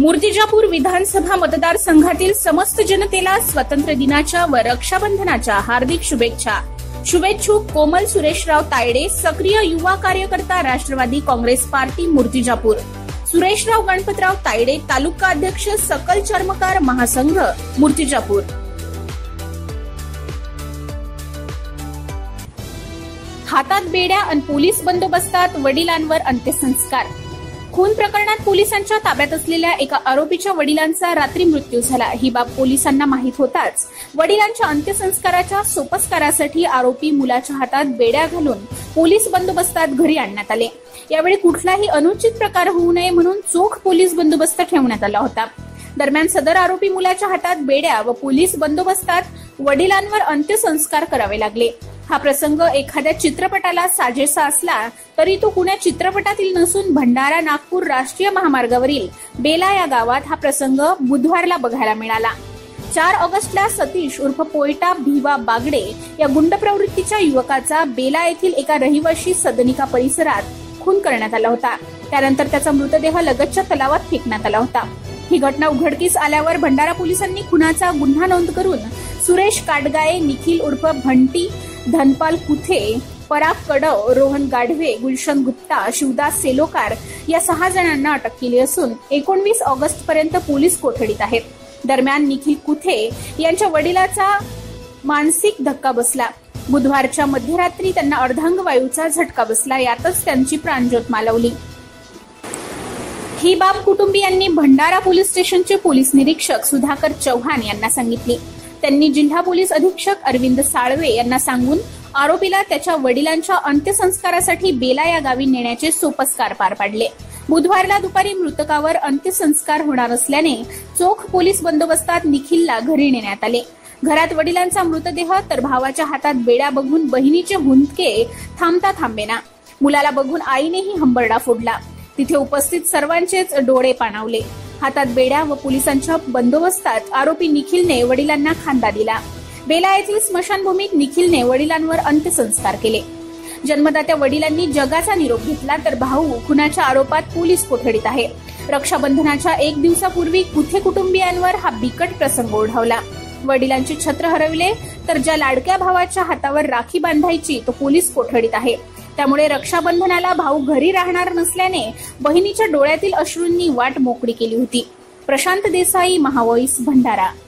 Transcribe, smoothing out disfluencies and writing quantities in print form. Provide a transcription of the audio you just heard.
मूर्तिजापूर विधानसभा मतदारसंघातील समस्त जनतेला स्वातंत्र्य दिनाच्या व रक्षाबंधनाच्या हार्दिक शुभेच्छा। शुभेच्छुक कोमल सुरेशराव तायडे, सक्रिय युवा कार्यकर्ता, राष्ट्रवादी काँग्रेस पार्टी मूर्तिजापूर। सुरेशराव गणपतराव तायडे, तालुका अध्यक्ष, सकल चर्मकार महासंघ मूर्तिजापूर। हातात बेड्या आणि पोलीस बंदोबस्तात वडिलांवर अंत्यसंस्कार। खून प्रकरणात पोलिसांच्या ताब्यात असलेल्या एका आरोपीच्या वडिलांचा रात्री मृत्यू झाला। ही बाब पोलिसांना माहीत होताच वडिलांच्या अंत्यसंस्काराच्या सोपस्कारासाठी आरोपी मुलाच्या हातात बेड्या घालून पोलीस बंदोबस्तात घरी आणण्यात आले। यावेळी कुठलाही अनुचित प्रकार होऊ नये म्हणून चोख पोलीस बंदोबस्त ठेवण्यात आला होता। दरम्यान सदर आरोपी मुलाच्या हातात बेड्या व पोलीस बंदोबस्तात वडिलांवर अंत्यसंस्कार करावे लागले। हा प्रसंग एखाद्या चित्रपटाला साजेसा असला तरी तो कुण्या चित्रपटातील नसून भंडारा नागपूर राष्ट्रीय महामार्गावरील बेला या गावात हा प्रसंग बुधवारला बघायला मिळाला। 4 ऑगस्टला सतीश उर्फ पोयटा भिवा बागडे या गुंड प्रवृत्तीच्या युवकाचा बेला येथील एका रहिवाशी सदनिका परिसरात खून करण्यात आला होता। त्यानंतर त्याचा मृतदेह लगतच्या तलावात फेकण्यात आला होता। ही घटना उघडकीस आल्यावर भंडारा पोलिसांनी खुनाचा गुन्हा नोंद करून सुरेश काटगाये, निखिल उर्फ भंटी, धनपाल कुथे, पराग कडव, रोहन गाढवे, गुलशन गुप्ता, शिवदास सेलोकार या 6 जणांना अटक केली असून 19 ऑगस्ट पर्यंत पोलीस कोठडीत आहेत। दरम्यान निखिल कुथे यांच्या वडिलाचा मानसिक धक्का बसला। बुधवारच्या मध्यरात्री त्यांना अर्धांगवायूचा झटका बसला। यातच त्यांची प्राणज्योत मालवली। ही बाब कुटुंबियांनी भंडारा पोलीस स्टेशनचे पोलीस निरीक्षक सुधाकर चव्हाण यांना सांगितली। त्यांनी जिल्हा पोलीस अधीक्षक अरविंद साळवे यांना सांगून आरोपीला त्याच्या वडिलांच्या अंत्यसंस्कारासाठी बेला या गावी नेण्याचे सोपस्कार पार पाडले। बुधवारला दुपारी मृतकावर अंत्यसंस्कार होणार असल्याने चोख पोलीस बंदोबस्तात निखिलला घरी नेण्यात आले। घरात वडिलांचा मृतदेह तर भावाच्या हातात बेड्या बघून बहिणीचे हुंदके थांबता थांबेना। मुलाला बघून आईनेही हंबरडा फोडला। तिथे उपस्थित सर्वांचेच डोळे पाणावले। हातात बेड्या व पोलिसांच्या बंदोबस्तात आरोपी निखिलने वडिलांना खांदा दिला। बेला येथील स्मशानभूमीत निखिलने वडिलांवर अंत्यसंस्कार केले। जन्मदात्या वडिलांनी जगाचा निरोप घेतला तर भाऊ खुनाच्या आरोपात पोलीस कोठडीत आहे। रक्षाबंधनाच्या 1 दिवसापूर्वी कुथे कुटुंबियांवर हा बिकट प्रसंग ओढावला। वडिलांचे छत्र हरवले तर ज्या लाडक्या भावाच्या हातावर राखी बांधायची तो पोलीस कोठडीत आहे। त्यामुळे रक्षाबंधनाला भाऊ घरी राहणार नसल्याने बहिणीच्या डोळ्यातील अश्रूंनी वाट मोकळी केली होती। प्रशांत देसाई, महावॉइस, भंडारा।